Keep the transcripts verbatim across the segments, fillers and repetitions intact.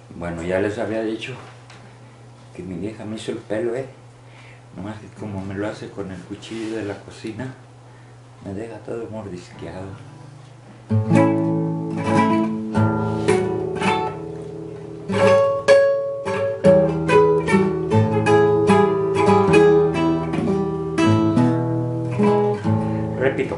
Bueno, ya les había dicho que mi vieja me hizo el pelo, eh. Nomás que como me lo hace con el cuchillo de la cocina, me deja todo mordisqueado. Repito.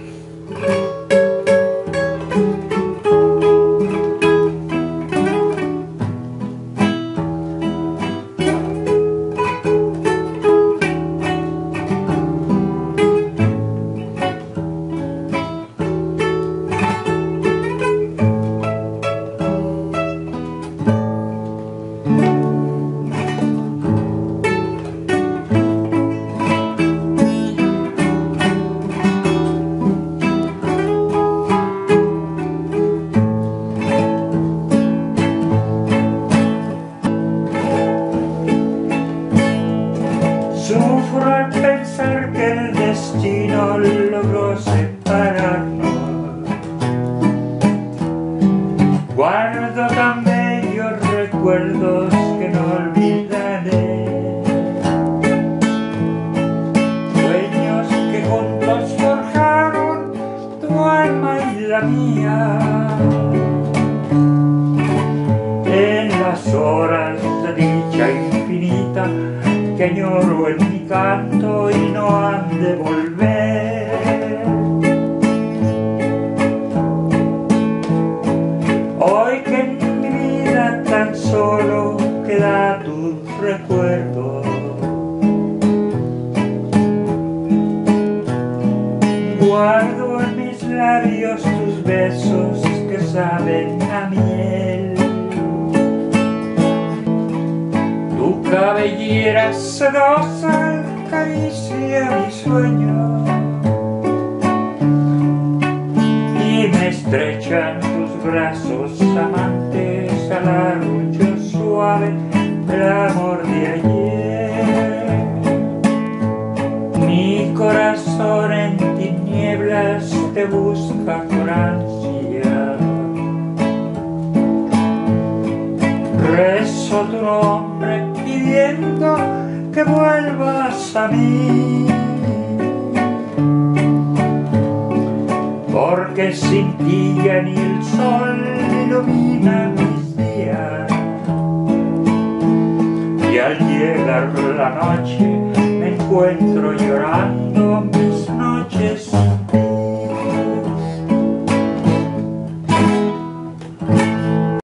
Sufro al pensar que el destino logró separarnos. Guardo tan bellos recuerdos que no olvidaré. Sueños que juntos forjaron tu alma y la mía. En las horas de dicha infinita que añoro en mi canto y no han de volver. Hoy que en mi vida tan solo queda tu recuerdo, guardo en mis labios tus besos que saben a miel. Tu cabellera sedosa acaricia mi sueño y me estrechan tus brazos amantes al arrullo suave del amor de ayer. Mi corazón en tinieblas te busca con ansia. Rezo tu nombre pidiendo que vuelvas a mí, porque sin ti ya ni el sol ilumina mis días, y al llegar la noche